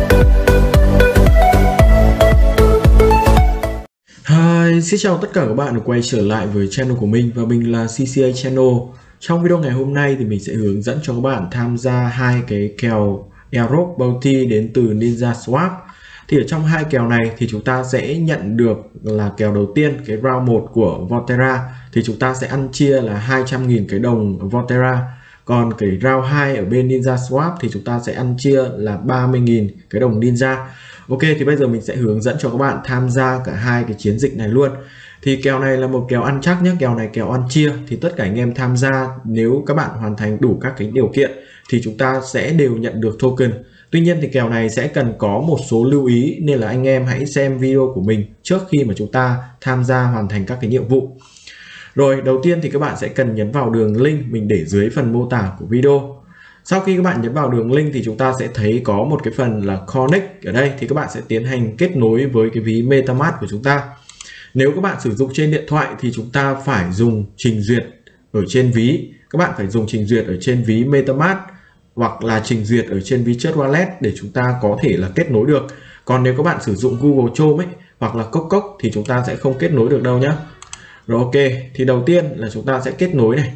Hi, xin chào tất cả các bạn đã quay trở lại với channel của mình và mình là CCA Channel. Trong video ngày hôm nay thì mình sẽ hướng dẫn cho các bạn tham gia hai cái kèo Airdrop Bounty đến từ Ninja Swap. Thì ở trong hai kèo này thì chúng ta sẽ nhận được là kèo đầu tiên, cái round 1 của Volterra thì chúng ta sẽ ăn chia là 200.000 cái đồng Volterra. Còn cái round 2 ở bên Ninja Swap thì chúng ta sẽ ăn chia là 30.000 cái đồng Ninja. Ok, thì bây giờ mình sẽ hướng dẫn cho các bạn tham gia cả hai cái chiến dịch này luôn. Thì kèo này là một kèo ăn chắc nhé, kèo này kèo ăn chia. Thì tất cả anh em tham gia, nếu các bạn hoàn thành đủ các cái điều kiện thì chúng ta sẽ đều nhận được token. Tuy nhiên thì kèo này sẽ cần có một số lưu ý, nên là anh em hãy xem video của mình trước khi mà chúng ta tham gia hoàn thành các cái nhiệm vụ. Rồi, đầu tiên thì các bạn sẽ cần nhấn vào đường link mình để dưới phần mô tả của video. Sau khi các bạn nhấn vào đường link thì chúng ta sẽ thấy có một cái phần là Connect. Ở đây thì các bạn sẽ tiến hành kết nối với cái ví MetaMask của chúng ta. Nếu các bạn sử dụng trên điện thoại thì chúng ta phải dùng trình duyệt ở trên ví. Các bạn phải dùng trình duyệt ở trên ví MetaMask hoặc là trình duyệt ở trên ví Trust Wallet để chúng ta có thể là kết nối được. Còn nếu các bạn sử dụng Google Chrome hoặc là Cốc thì chúng ta sẽ không kết nối được đâu nhé. Rồi ok, thì đầu tiên là chúng ta sẽ kết nối này.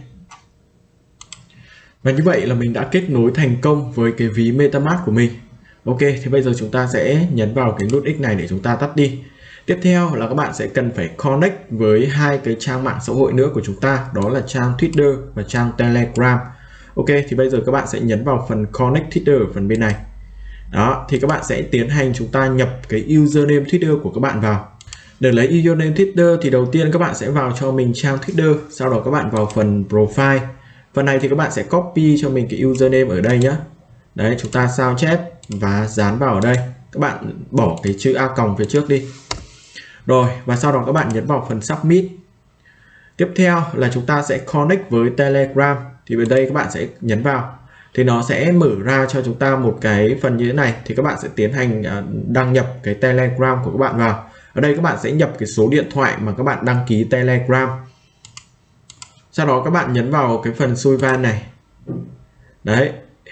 Và như vậy là mình đã kết nối thành công với cái ví MetaMask của mình. Ok, thì bây giờ chúng ta sẽ nhấn vào cái nút X này để chúng ta tắt đi. Tiếp theo là các bạn sẽ cần phải connect với hai cái trang mạng xã hội nữa của chúng ta, đó là trang Twitter và trang Telegram. Ok, thì bây giờ các bạn sẽ nhấn vào phần Connect Twitter ở phần bên này. Đó, thì các bạn sẽ tiến hành chúng ta nhập cái username Twitter của các bạn vào. Để lấy username Twitter thì đầu tiên các bạn sẽ vào cho mình trang Twitter, sau đó các bạn vào phần Profile. Phần này thì các bạn sẽ copy cho mình cái username ở đây nhé. Đấy, chúng ta sao chép và dán vào ở đây. Các bạn bỏ cái chữ A còng phía trước đi. Rồi, và sau đó các bạn nhấn vào phần Submit. Tiếp theo là chúng ta sẽ connect với Telegram. Thì bên đây các bạn sẽ nhấn vào. Thì nó sẽ mở ra cho chúng ta một cái phần như thế này. Thì các bạn sẽ tiến hành đăng nhập cái Telegram của các bạn vào. Ở đây các bạn sẽ nhập cái số điện thoại mà các bạn đăng ký Telegram. Sau đó các bạn nhấn vào cái phần Suivan này. Đấy.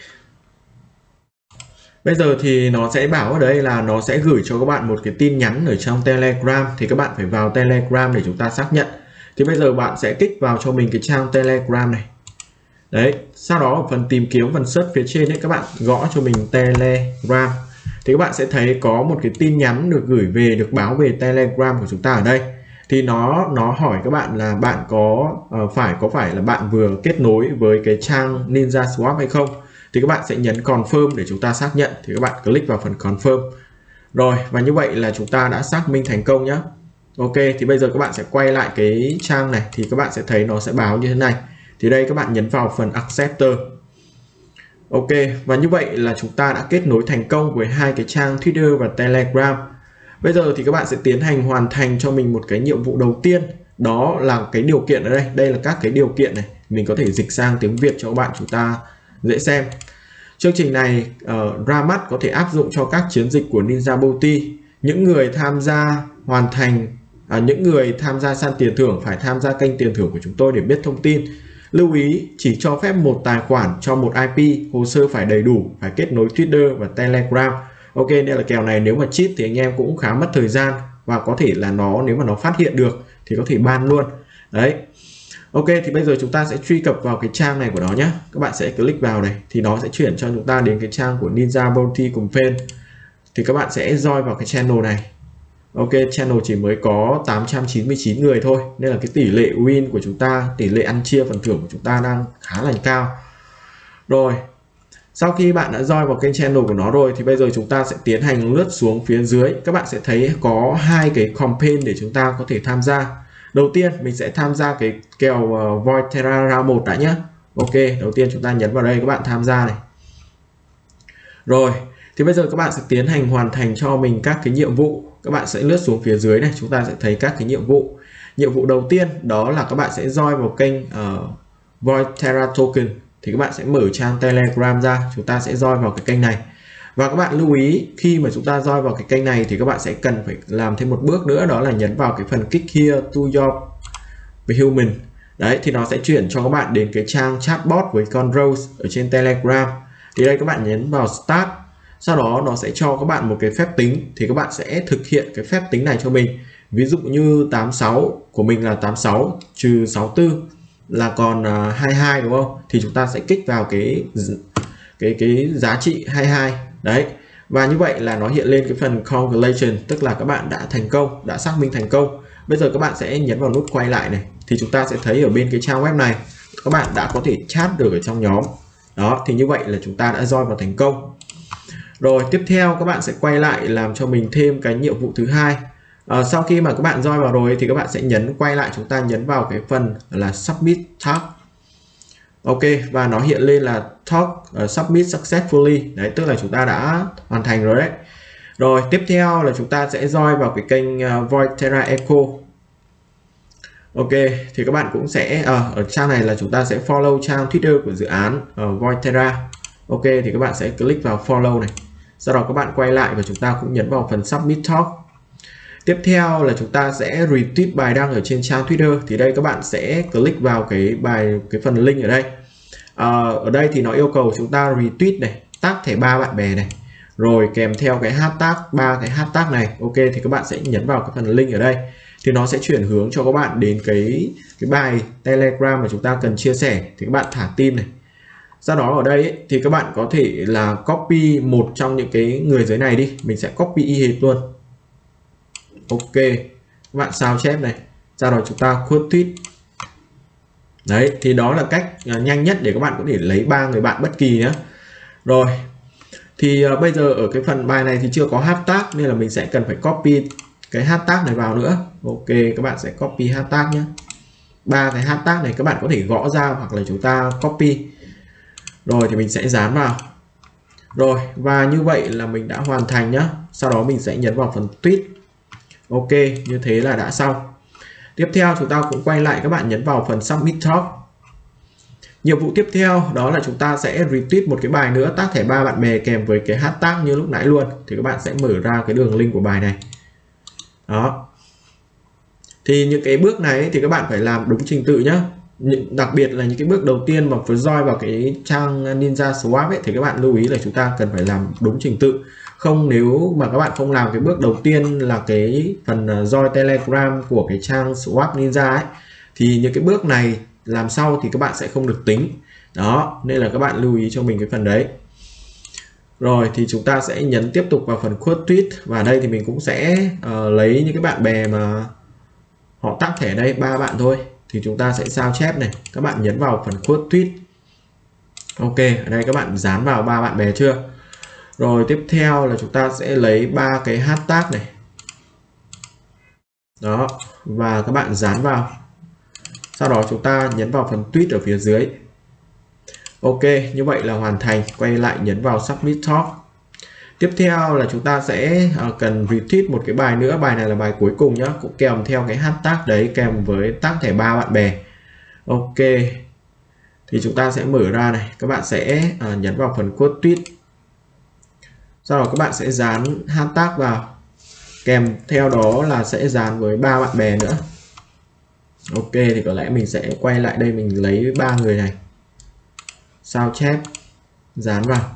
Bây giờ thì nó sẽ bảo ở đây là nó sẽ gửi cho các bạn một cái tin nhắn ở trong Telegram. Thì các bạn phải vào Telegram để chúng ta xác nhận. Thì bây giờ bạn sẽ kích vào cho mình cái trang Telegram này. Đấy. Sau đó ở phần tìm kiếm, phần search phía trên đấy, các bạn gõ cho mình Telegram. Thì các bạn sẽ thấy có một cái tin nhắn được gửi về, được báo về Telegram của chúng ta ở đây. Thì nó hỏi các bạn là bạn có phải là bạn vừa kết nối với cái trang Ninja Swap hay không. Thì các bạn sẽ nhấn confirm để chúng ta xác nhận. Thì các bạn click vào phần confirm. Rồi, và như vậy là chúng ta đã xác minh thành công nhé. Ok, thì bây giờ các bạn sẽ quay lại cái trang này thì các bạn sẽ thấy nó sẽ báo như thế này. Thì đây các bạn nhấn vào phần acceptor. Ok, và như vậy là chúng ta đã kết nối thành công với hai cái trang Twitter và Telegram. Bây giờ thì các bạn sẽ tiến hành hoàn thành cho mình một cái nhiệm vụ đầu tiên. Đó là cái điều kiện ở đây. Đây là các cái điều kiện này. Mình có thể dịch sang tiếng Việt cho các bạn chúng ta dễ xem. Chương trình này ra mắt có thể áp dụng cho các chiến dịch của Ninja Bounty. Những người tham gia những người tham gia săn tiền thưởng phải tham gia kênh tiền thưởng của chúng tôi để biết thông tin. Lưu ý chỉ cho phép một tài khoản cho một IP, hồ sơ phải đầy đủ, phải kết nối Twitter và Telegram. Ok, đây là kèo này nếu mà cheat thì anh em cũng khá mất thời gian và có thể là nếu mà nó phát hiện được thì có thể ban luôn. Đấy. Ok, thì bây giờ chúng ta sẽ truy cập vào cái trang này của nó nhé. Các bạn sẽ click vào này thì nó sẽ chuyển cho chúng ta đến cái trang của Ninja Bounty cùng fan. Thì các bạn sẽ join vào cái channel này. Ok, channel chỉ mới có 899 người thôi, nên là cái tỷ lệ win của chúng ta, tỷ lệ ăn chia phần thưởng của chúng ta đang khá là cao. Rồi, sau khi bạn đã join vào kênh channel của nó rồi thì bây giờ chúng ta sẽ tiến hành lướt xuống phía dưới. Các bạn sẽ thấy có hai cái campaign để chúng ta có thể tham gia. Đầu tiên mình sẽ tham gia cái kèo Volterra round 1 đã nhé. Ok, đầu tiên chúng ta nhấn vào đây, các bạn tham gia này. Rồi, thì bây giờ các bạn sẽ tiến hành hoàn thành cho mình các cái nhiệm vụ. Các bạn sẽ lướt xuống phía dưới này, chúng ta sẽ thấy các cái nhiệm vụ. Nhiệm vụ đầu tiên đó là các bạn sẽ join vào kênh Volterra Token. Thì các bạn sẽ mở trang Telegram ra, chúng ta sẽ join vào cái kênh này. Và các bạn lưu ý khi mà chúng ta join vào cái kênh này thì các bạn sẽ cần phải làm thêm một bước nữa, đó là nhấn vào cái phần click here to your human. Đấy, thì nó sẽ chuyển cho các bạn đến cái trang chatbot với con Rose ở trên Telegram. Thì đây các bạn nhấn vào Start. Sau đó nó sẽ cho các bạn một cái phép tính, thì các bạn sẽ thực hiện cái phép tính này cho mình. Ví dụ như 86 của mình là 86 trừ 64 là còn 22 đúng không? Thì chúng ta sẽ kích vào cái giá trị 22 đấy. Và như vậy là nó hiện lên cái phần congratulations, tức là các bạn đã thành công, đã xác minh thành công. Bây giờ các bạn sẽ nhấn vào nút quay lại này, thì chúng ta sẽ thấy ở bên cái trang web này các bạn đã có thể chat được ở trong nhóm. Đó, thì như vậy là chúng ta đã join vào thành công. Rồi tiếp theo các bạn sẽ quay lại làm cho mình thêm cái nhiệm vụ thứ hai. Sau khi mà các bạn join vào rồi thì các bạn sẽ quay lại, chúng ta nhấn vào cái phần là submit task. Ok, và nó hiện lên là task submit successfully. Đấy, tức là chúng ta đã hoàn thành rồi đấy. Rồi tiếp theo là chúng ta sẽ join vào cái kênh Voidterra Eco. Ok, thì các bạn cũng sẽ ở trang này là chúng ta sẽ follow trang Twitter của dự án Voidterra. Ok, thì các bạn sẽ click vào follow này. Sau đó các bạn quay lại và chúng ta cũng nhấn vào phần submit talk. Tiếp theo là chúng ta sẽ retweet bài đăng ở trên trang Twitter. Thì đây các bạn sẽ click vào cái phần link ở đây. Ở đây thì nó yêu cầu chúng ta retweet này, tag thẻ 3 bạn bè này, rồi kèm theo cái hashtag, 3 cái hashtag này. Ok, thì các bạn sẽ nhấn vào cái phần link ở đây, thì nó sẽ chuyển hướng cho các bạn đến cái bài Telegram mà chúng ta cần chia sẻ. Thì các bạn thả tim này. Sau đó ở đây thì các bạn có thể là copy một trong những cái người dưới này đi, mình sẽ copy y hệt luôn. Ok, các bạn sao chép này, sau đó chúng ta quote tweet. Đấy, thì đó là cách nhanh nhất để các bạn có thể lấy 3 người bạn bất kỳ nhé. Rồi, thì bây giờ ở cái phần bài này thì chưa có hashtag nên là mình sẽ cần phải copy cái hashtag này vào nữa. Ok, các bạn sẽ copy hashtag nhé. 3 cái hashtag này các bạn có thể gõ ra hoặc là chúng ta copy. Rồi thì mình sẽ dán vào. Rồi, và như vậy là mình đã hoàn thành nhá. Sau đó mình sẽ nhấn vào phần tweet. Ok, như thế là đã xong. Tiếp theo chúng ta cũng quay lại, các bạn nhấn vào phần submit talk. Nhiệm vụ tiếp theo đó là chúng ta sẽ retweet một cái bài nữa, tag thẻ 3 bạn bè kèm với cái hashtag như lúc nãy luôn. Thì các bạn sẽ mở ra cái đường link của bài này. Đó. Thì những cái bước này thì các bạn phải làm đúng trình tự nhé. Đặc biệt là những cái bước đầu tiên mà phải join vào cái trang Ninja Swap ấy, thì các bạn lưu ý là chúng ta cần phải làm đúng trình tự. Không, nếu mà các bạn không làm cái bước đầu tiên là cái phần join Telegram của cái trang Swap Ninja ấy, thì những cái bước này làm sau thì các bạn sẽ không được tính. Đó, nên là các bạn lưu ý cho mình cái phần đấy. Rồi thì chúng ta sẽ nhấn tiếp tục vào phần quote tweet, và đây thì mình cũng sẽ lấy những cái bạn bè mà họ tag thẻ đây 3 bạn thôi, thì chúng ta sẽ sao chép này, các bạn nhấn vào phần quote tweet. Ok, ở đây các bạn dán vào 3 bạn bè chưa? Rồi tiếp theo là chúng ta sẽ lấy 3 cái hashtag này. Đó, và các bạn dán vào. Sau đó chúng ta nhấn vào phần tweet ở phía dưới. Ok, như vậy là hoàn thành. Quay lại nhấn vào submit talk. Tiếp theo là chúng ta sẽ cần retweet một cái bài nữa. Bài này là bài cuối cùng nhá, cũng kèm theo cái hashtag đấy, kèm với tag thẻ 3 bạn bè. Ok, thì chúng ta sẽ mở ra này, các bạn sẽ nhấn vào phần quote tweet. Sau đó các bạn sẽ dán hashtag vào, kèm theo đó là sẽ dán với 3 bạn bè nữa. Ok, thì có lẽ mình sẽ quay lại đây, mình lấy 3 người này, sao chép, dán vào.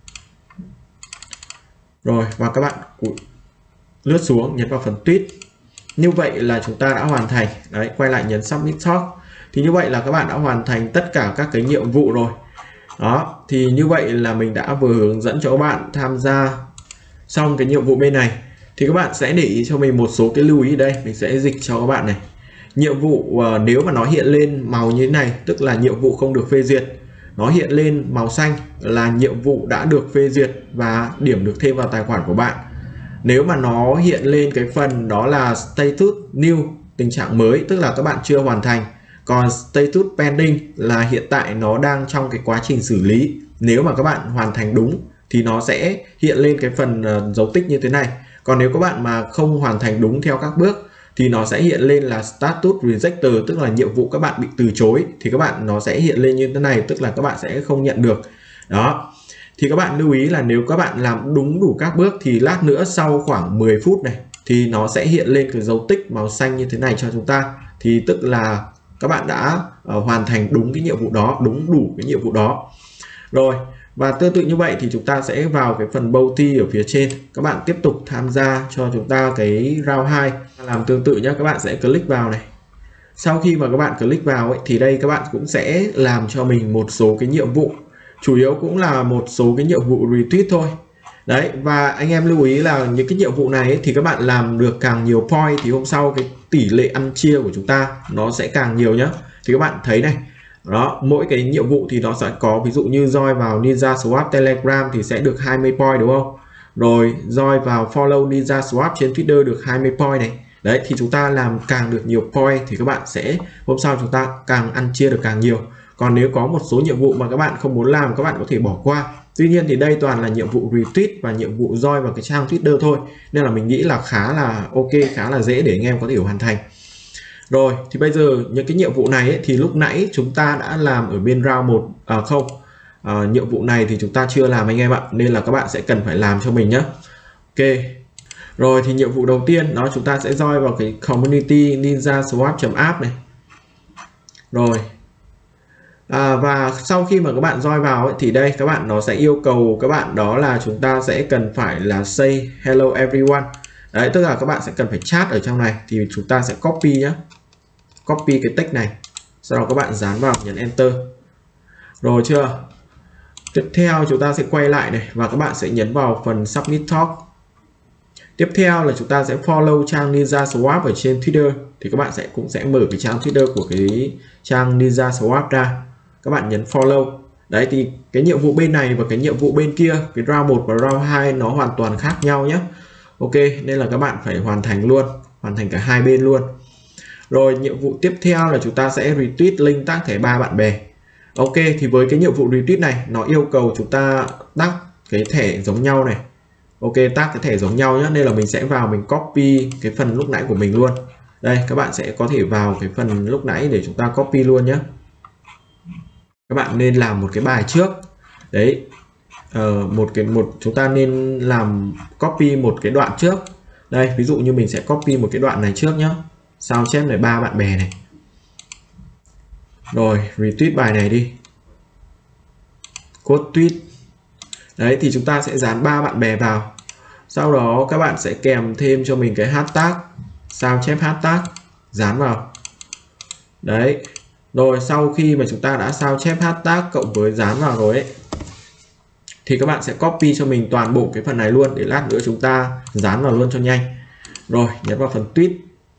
Rồi, và các bạn lướt xuống, nhấn vào phần tweet. Như vậy là chúng ta đã hoàn thành. Đấy, quay lại nhấn submit talk. Thì như vậy là các bạn đã hoàn thành tất cả các cái nhiệm vụ rồi. Đó, thì như vậy là mình đã vừa hướng dẫn cho các bạn tham gia xong cái nhiệm vụ bên này. Thì các bạn sẽ để ý cho mình một số cái lưu ý ở đây, mình sẽ dịch cho các bạn này. Nhiệm vụ nếu mà nó hiện lên màu như thế này, tức là nhiệm vụ không được phê duyệt. Nó hiện lên màu xanh là nhiệm vụ đã được phê duyệt và điểm được thêm vào tài khoản của bạn. Nếu mà nó hiện lên cái phần đó là status new, tình trạng mới, tức là các bạn chưa hoàn thành. Còn status pending là hiện tại nó đang trong cái quá trình xử lý. Nếu mà các bạn hoàn thành đúng thì nó sẽ hiện lên cái phần dấu tích như thế này. Còn nếu các bạn mà không hoàn thành đúng theo các bước thì nó sẽ hiện lên là status rejected, tức là nhiệm vụ các bạn bị từ chối, thì các bạn nó sẽ hiện lên như thế này, tức là các bạn sẽ không nhận được. Đó, thì các bạn lưu ý là nếu các bạn làm đúng đủ các bước thì lát nữa sau khoảng 10 phút này thì nó sẽ hiện lên cái dấu tích màu xanh như thế này cho chúng ta, thì tức là các bạn đã hoàn thành đúng cái nhiệm vụ đó, đúng đủ cái nhiệm vụ đó. Rồi, Và tương tự như vậy thì chúng ta sẽ vào cái phần bounty ở phía trên, các bạn tiếp tục tham gia cho chúng ta cái round 2. Làm tương tự nhé, các bạn sẽ click vào này. Sau khi mà các bạn click vào ấy, thì đây các bạn cũng sẽ làm cho mình một số cái nhiệm vụ, chủ yếu cũng là một số cái nhiệm vụ retweet thôi. Đấy, và anh em lưu ý là những cái nhiệm vụ này ấy, thì các bạn làm được càng nhiều point thì hôm sau cái tỷ lệ ăn chia của chúng ta nó sẽ càng nhiều nhá. Thì các bạn thấy này, đó, mỗi cái nhiệm vụ thì nó sẽ có, ví dụ như join vào Ninja Swap Telegram thì sẽ được 20 point đúng không? Rồi join vào follow Ninja Swap trên Twitter được 20 point này. Đấy, thì chúng ta làm càng được nhiều point thì các bạn sẽ hôm sau chúng ta càng ăn chia được càng nhiều. Còn nếu có một số nhiệm vụ mà các bạn không muốn làm, các bạn có thể bỏ qua. Tuy nhiên thì đây toàn là nhiệm vụ retweet và nhiệm vụ join vào cái trang Twitter thôi, nên là mình nghĩ là khá là ok, khá là dễ để anh em có thể hoàn thành. Rồi thì bây giờ những cái nhiệm vụ này ấy, thì lúc nãy chúng ta đã làm ở bên round 1 nhiệm vụ này thì chúng ta chưa làm anh em ạ, nên là các bạn sẽ cần phải làm cho mình nhé. Ok. Rồi thì nhiệm vụ đầu tiên đó, chúng ta sẽ join vào cái community Ninja Swap.app này. Rồi. Và sau khi mà các bạn join vào ấy, thì đây các bạn nó sẽ yêu cầu các bạn đó là chúng ta sẽ cần phải là say hello everyone. Đấy, tức là các bạn sẽ cần phải chat ở trong này, thì chúng ta sẽ copy nhé. Copy cái text này, sau đó các bạn dán vào, nhấn enter. Rồi chưa? Tiếp theo chúng ta sẽ quay lại này và các bạn sẽ nhấn vào phần submit talk. Tiếp theo là chúng ta sẽ follow trang Ninja Swap ở trên Twitter, thì các bạn cũng sẽ mở cái trang Twitter của cái trang Ninja Swap ra. Các bạn nhấn follow. Đấy, thì cái nhiệm vụ bên này và cái nhiệm vụ bên kia, cái round 1 và round 2 nó hoàn toàn khác nhau nhé. Ok, nên là các bạn phải hoàn thành cả hai bên luôn. Rồi nhiệm vụ tiếp theo là chúng ta sẽ retweet link tag thẻ 3 bạn bè. Ok, thì với cái nhiệm vụ retweet này nó yêu cầu chúng ta tag cái thẻ giống nhau này. Ok, tag cái thẻ giống nhau nhé, nên là mình sẽ vào mình copy cái phần lúc nãy của mình luôn. Đây, các bạn sẽ có thể vào cái phần lúc nãy để chúng ta copy luôn nhé. Các bạn nên làm một cái bài trước. Đấy, chúng ta nên làm copy một cái đoạn trước. Đây, ví dụ như mình sẽ copy một cái đoạn này trước nhé. Sao chép này 3 bạn bè này. Rồi, retweet bài này đi. Code tweet. Đấy, thì chúng ta sẽ dán 3 bạn bè vào. Sau đó các bạn sẽ kèm thêm cho mình cái hashtag, sao chép hashtag, dán vào. Đấy. Rồi sau khi mà chúng ta đã sao chép hashtag cộng với dán vào rồi ấy, thì các bạn sẽ copy cho mình toàn bộ cái phần này luôn, để lát nữa chúng ta dán vào luôn cho nhanh. Rồi, nhấn vào phần tweet.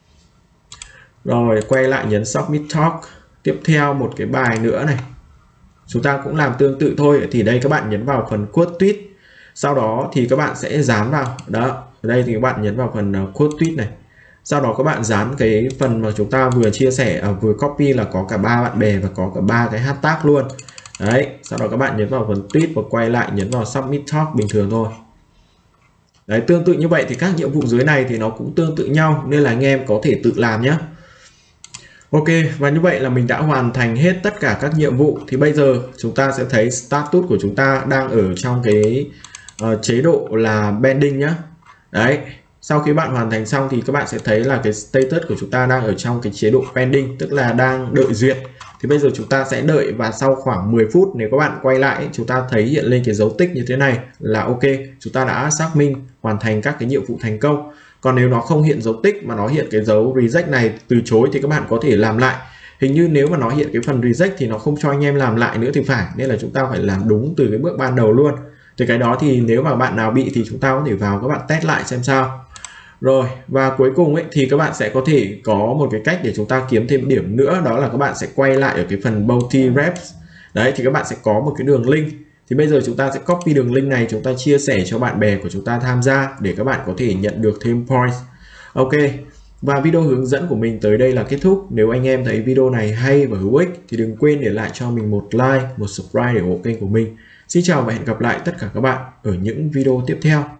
Rồi, quay lại nhấn submit talk. Tiếp theo một cái bài nữa này. Chúng ta cũng làm tương tự thôi, thì đây các bạn nhấn vào phần quote tweet. Sau đó thì các bạn sẽ dán vào. Đó, ở đây thì các bạn nhấn vào phần quote tweet này. Sau đó các bạn dán cái phần mà chúng ta vừa chia sẻ, vừa copy là có cả 3 bạn bè và có cả 3 cái hashtag luôn. Đấy, sau đó các bạn nhấn vào phần tweet và quay lại nhấn vào submit talk bình thường thôi. Đấy, tương tự như vậy thì các nhiệm vụ dưới này thì nó cũng tương tự nhau, nên là anh em có thể tự làm nhé. Ok, và như vậy là mình đã hoàn thành hết tất cả các nhiệm vụ. Thì bây giờ chúng ta sẽ thấy status của chúng ta đang ở trong cái chế độ là pending nhá. Đấy, sau khi bạn hoàn thành xong thì các bạn sẽ thấy là cái status của chúng ta đang ở trong cái chế độ pending, tức là đang đợi duyệt. Thì bây giờ chúng ta sẽ đợi, và sau khoảng 10 phút nếu các bạn quay lại chúng ta thấy hiện lên cái dấu tích như thế này là ok, chúng ta đã xác minh hoàn thành các cái nhiệm vụ thành công. Còn nếu nó không hiện dấu tích mà nó hiện cái dấu reject này, từ chối, thì các bạn có thể làm lại. Hình như nếu mà nó hiện cái phần reject thì nó không cho anh em làm lại nữa thì phải, nên là chúng ta phải làm đúng từ cái bước ban đầu luôn. Thì cái đó thì nếu mà bạn nào bị thì chúng ta có thể vào các bạn test lại xem sao. Rồi, và cuối cùng ấy thì các bạn sẽ có thể có một cái cách để chúng ta kiếm thêm điểm nữa, đó là các bạn sẽ quay lại ở cái phần bounty reps. Đấy, thì các bạn sẽ có một cái đường link. Thì bây giờ chúng ta sẽ copy đường link này, chúng ta chia sẻ cho bạn bè của chúng ta tham gia để các bạn có thể nhận được thêm points. Ok, và video hướng dẫn của mình tới đây là kết thúc. Nếu anh em thấy video này hay và hữu ích thì đừng quên để lại cho mình một like, một subscribe để ủng hộ kênh của mình. Xin chào và hẹn gặp lại tất cả các bạn ở những video tiếp theo.